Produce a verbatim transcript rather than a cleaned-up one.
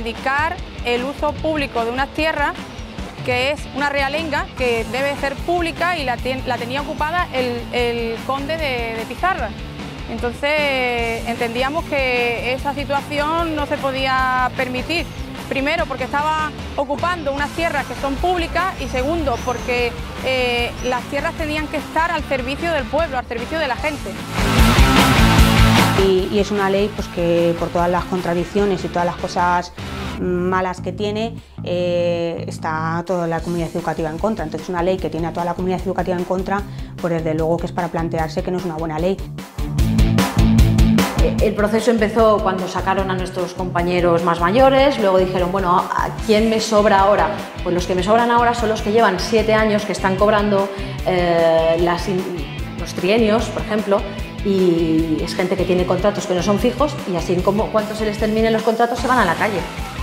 reivindicar el uso público de unas tierras que es una realenga que debe ser pública y la, ten, la tenía ocupada el, el conde de, de Pizarra. Entonces entendíamos que esa situación no se podía permitir. Primero, porque estaba ocupando unas tierras que son públicas y segundo, porque eh, las tierras tenían que estar al servicio del pueblo, al servicio de la gente. Y, y es una ley pues, que por todas las contradicciones y todas las cosas malas que tiene, eh, está toda la comunidad educativa en contra. Entonces, una ley que tiene a toda la comunidad educativa en contra, pues desde luego que es para plantearse que no es una buena ley. El proceso empezó cuando sacaron a nuestros compañeros más mayores, luego dijeron, bueno, ¿a quién me sobra ahora? Pues los que me sobran ahora son los que llevan siete años, que están cobrando eh, las, los trienios, por ejemplo, y es gente que tiene contratos que no son fijos y así como cuando se les terminen los contratos se van a la calle.